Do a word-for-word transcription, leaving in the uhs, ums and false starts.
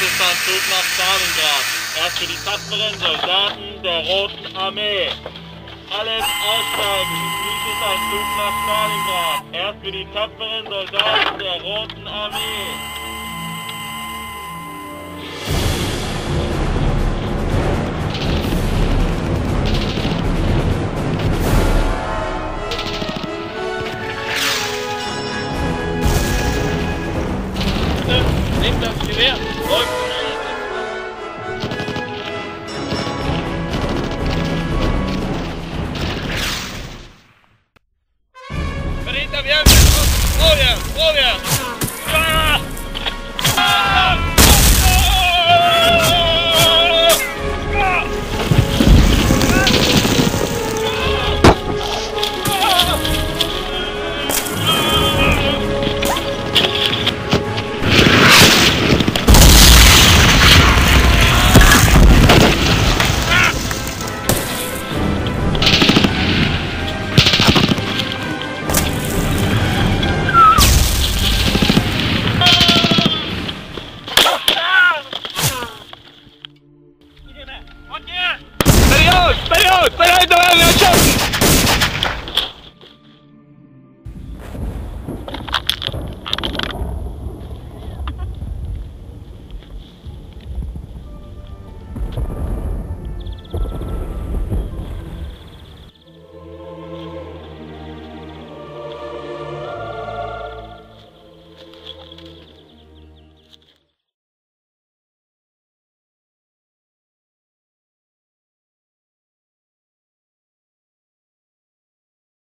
ist ein Zug nach Stalingrad. Erst für die tapferen Soldaten der Roten Armee. Alles aussteigen. Dies ist ein Zug nach Stalingrad. Erst für die tapferen Soldaten der Roten Armee. Nehmt das Gewehr! Läuft! Verräter, wir haben... Oh ja, oh ja!